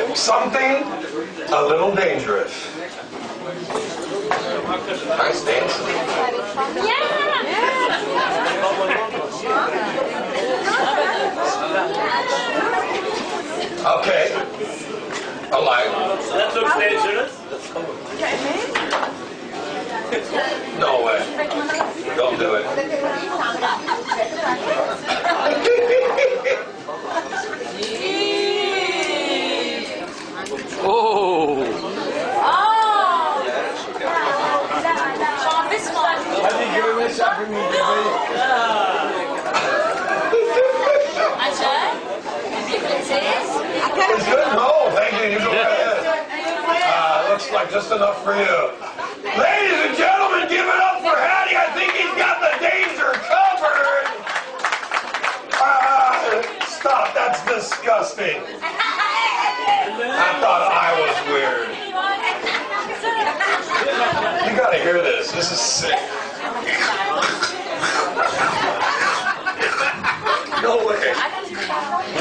Something a little dangerous. Nice dancing. Okay. Alive. That looks dangerous. No way. Don't do it. Oh! Sean, this one. Have you given this up for me, baby? It's good? No, thank you. You go ahead. Looks like just enough for you. Ladies and gentlemen, give it up for Hattie. I think he's got the danger covered. Stop. That's disgusting. I thought I was weird. You gotta hear this. This is sick. No way.